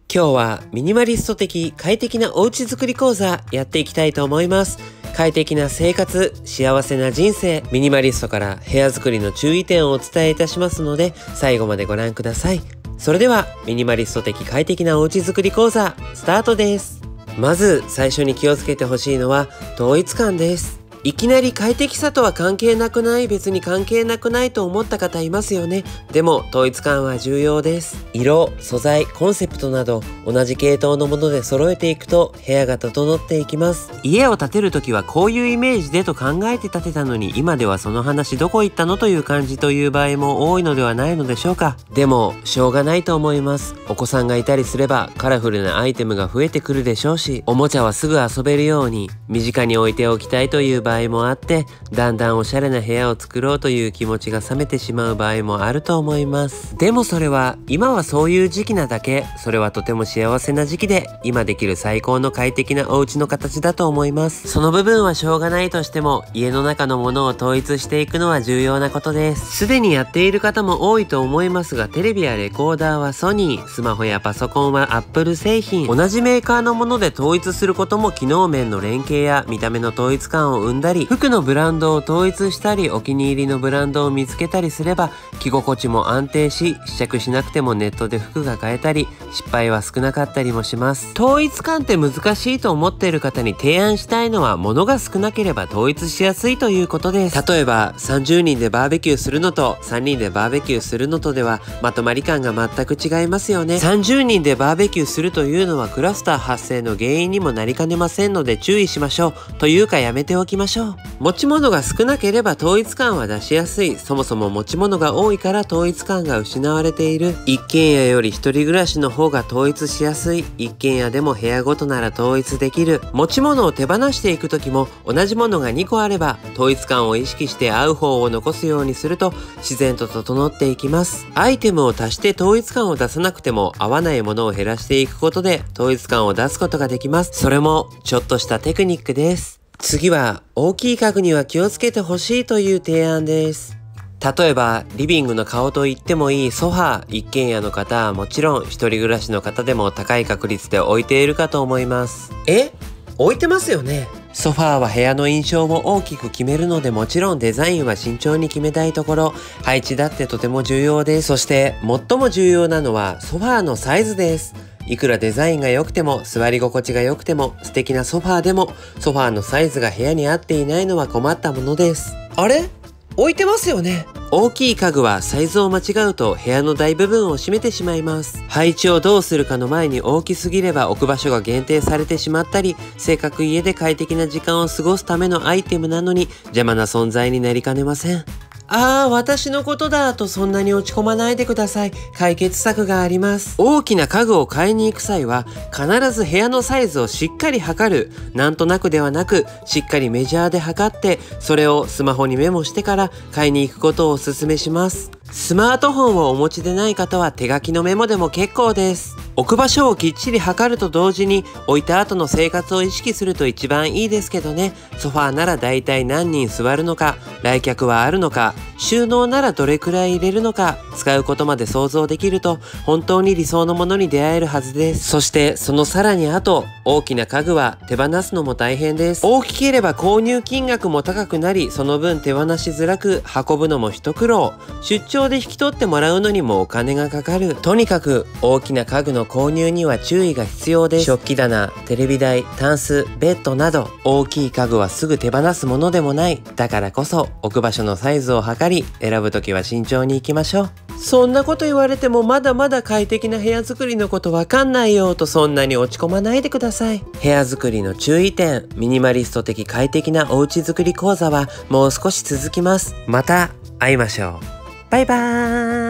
今日はミニマリスト的快適なおうち作り講座やっていきたいと思います。快適な生活、幸せな人生、ミニマリストから部屋作りの注意点をお伝えいたしますので、最後までご覧ください。それではミニマリスト的快適なおうち作り講座スタートです。まず最初に気をつけてほしいのは統一感です。いきなり快適さとは関係なくない、別に関係なくないと思った方いますよね。でも統一感は重要です。色、素材、コンセプトなど同じ系統のもので揃えていくと部屋が整っていきます。家を建てるときはこういうイメージでと考えて建てたのに、今ではその話どこ行ったのという感じという場合も多いのではないのでしょうか。でもしょうがないと思います。お子さんがいたりすればカラフルなアイテムが増えてくるでしょうし、おもちゃはすぐ遊べるように身近に置いておきたいという場合もあって、だんだんおしゃれな部屋を作ろうという気持ちが冷めてしまう場合もあると思います。でもそれは今はそういう時期なだけ、それはとても幸せな時期で、今できる最高の快適なお家の形だと思います。その部分はしょうがないとしても、家の中のものを統一していくのは重要なことです。すでにやっている方も多いと思いますが、テレビやレコーダーはソニー、スマホやパソコンはアップル製品、同じメーカーのもので統一することも機能面の連携や見た目の統一感を生んだり、服のブランドを統一したり、お気に入りのブランドを見つけたりすれば着心地も安定し、試着しなくてもネットで服が買えたり、失敗は少なかったりもします。統一感って難しいと思っている方に提案したいのは、物が少なければ統一しやすいということです。例えば30人でバーベキューするのと3人でバーベキューするのとではまとまり感が全く違いますよね。30人でバーベキューするというのはクラスター発生の原因にもなりかねませんので注意しましょう。というかやめておきましょう。持ち物が少なければ統一感は出しやすい。そもそも持ち物が多いから統一感が失われている。一軒家より一人暮らしの方が統一しやすい。一軒家でも部屋ごとなら統一できる。持ち物を手放していく時も同じものが2個あれば統一感を意識して合う方を残すようにすると自然と整っていきます。アイテムを足して統一感を出さなくても、合わないものを減らしていくことで統一感を出すことができます。それもちょっとしたテクニックです。次は大きい家具には気をつけてほしいという提案です。例えばリビングの顔と言ってもいいソファー、一軒家の方はもちろん一人暮らしの方でも高い確率で置いているかと思います。置いてますよね。ソファーは部屋の印象を大きく決めるので、もちろんデザインは慎重に決めたいところ、配置だってとても重要です。そして最も重要なのはソファーのサイズです。いくらデザインが良くても、座り心地が良くても、素敵なソファーでも、ソファーのサイズが部屋に合っていないのは困ったものです。あれ？置いてますよね。大きい家具はサイズを間違うと部屋の大部分を占めてしまいます。配置をどうするかの前に大きすぎれば置く場所が限定されてしまったり、せっかく家で快適な時間を過ごすためのアイテムなのに邪魔な存在になりかねません。私のことだとそんなに落ち込まないでください。解決策があります。大きな家具を買いに行く際は必ず部屋のサイズをしっかり測る。なんとなくではなく、しっかりメジャーで測って、それをスマホにメモしてから買いに行くことをお勧めします。スマートフォンをお持ちでない方は手書きのメモでも結構です。置く場所をきっちり測ると同時に、置いた後の生活を意識すると一番いいですけどね。ソファーならだいたい何人座るのか、来客はあるのか、収納ならどれくらい入れるのか、使うことまで想像できると本当に理想のものに出会えるはずです。そしてそのさらに後、大きな家具は手放すのも大変です。大きければ購入金額も高くなり、その分手放しづらく、運ぶのも一苦労。出張で引き取ってもらうのにもお金がかかる。とにかく大きな家具の購入には注意が必要です。食器棚、テレビ台、タンス、ベッドなど大きい家具はすぐ手放すものでもない。だからこそ置く場所のサイズを測り、選ぶときは慎重に行きましょう。そんなこと言われてもまだまだ快適な部屋作りのことわかんないよとそんなに落ち込まないでください。部屋作りの注意点、ミニマリスト的快適なおうち作り講座はもう少し続きます。また会いましょう。バイバーイ。